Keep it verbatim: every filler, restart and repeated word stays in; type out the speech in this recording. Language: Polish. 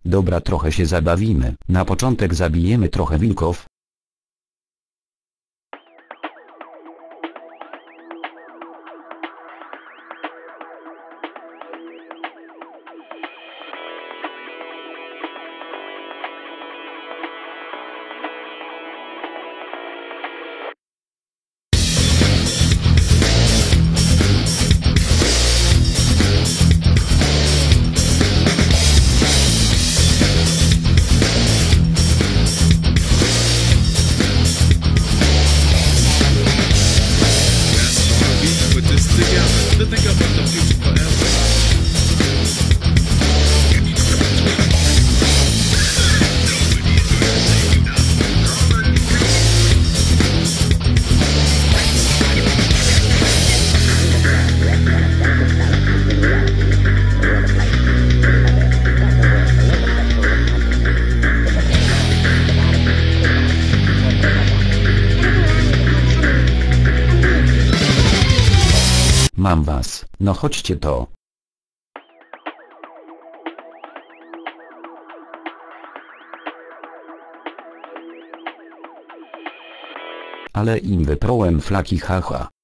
Dobra, trochę się zabawimy. Na początek zabijemy trochę wilków. Mam was, no chodźcie to. Ale im wyprołem flaki, haha.